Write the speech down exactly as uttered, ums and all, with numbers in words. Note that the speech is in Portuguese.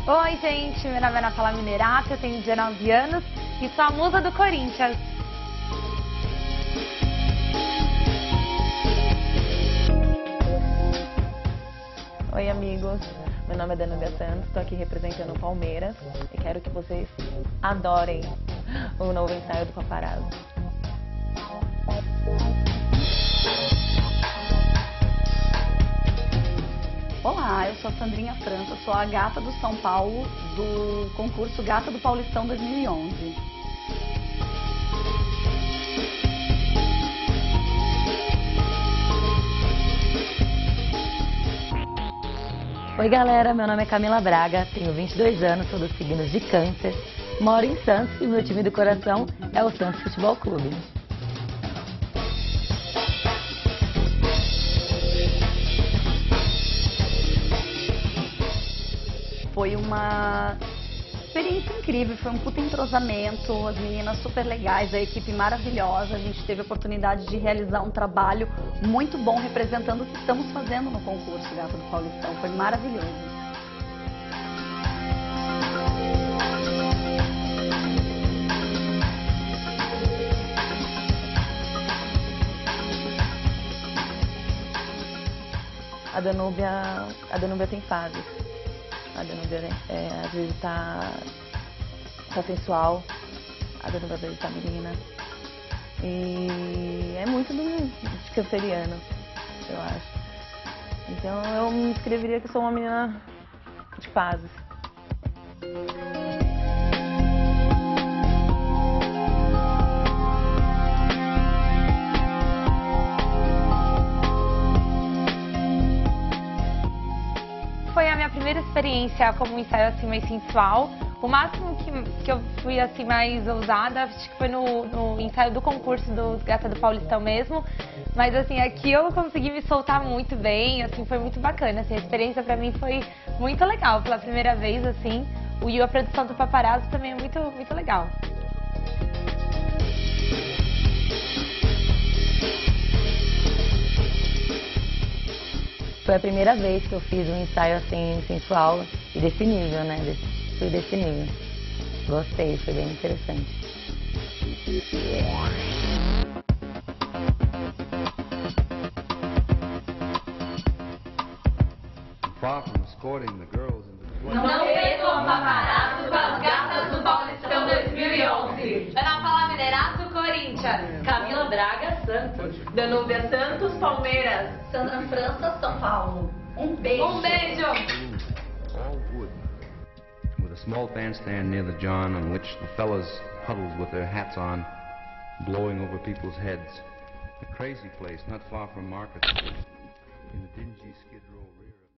Oi, gente, meu nome é Ana Paula Minerato, eu tenho dezenove anos e sou a musa do Corinthians. Oi, amigos. Meu nome é Danúbia Santos, estou aqui representando o Palmeiras e quero que vocês adorem o novo ensaio do Paparazzo. Olá, eu sou a Sandrinha França, sou a gata do São Paulo do concurso Gata do Paulistão dois mil e onze. Oi galera, meu nome é Camila Braga, tenho vinte e dois anos, sou dos signos de Câncer, moro em Santos e meu time do coração é o Santos Futebol Clube. Foi uma experiência incrível, foi um puta entrosamento, as meninas super legais, a equipe maravilhosa, a gente teve a oportunidade de realizar um trabalho muito bom representando o que estamos fazendo no concurso Gata do Paulistão, foi maravilhoso. A Danúbia, a Danúbia tem fases. A Danúbia, é, às vezes tá, tá sensual, a Danúbia às vezes tá menina. E é muito do, de canceriano, eu acho. Então eu me descreveria que sou uma menina de fases. Foi a minha primeira experiência como um ensaio assim mais sensual. O máximo que, que eu fui assim mais ousada, acho que foi no, no ensaio do concurso do Gata do Paulistão mesmo. Mas assim, aqui eu consegui me soltar muito bem, assim, foi muito bacana. Assim, a experiência pra mim foi muito legal pela primeira vez, assim. O, e a produção do Paparazzo também é muito, muito legal. Foi a primeira vez que eu fiz um ensaio assim sensual e desse nível, né? Desse, fui desse nível. Gostei, foi bem interessante. Far from escorting the girls into the Não percam o Paparazzo com as Gatas do Paulistão dois mil e onze. Ana Paula Minerato, Corinthians. Camila Braga, Santos. Danúbia Santos, Palmeiras. Sandra França, São Paulo. Um beijo! Um beijo! all wood, with a small bandstand near the john on which the fellas huddled with their hats on, blowing over people's heads. A crazy place not far from Market Street, in the dingy Skid Row rear.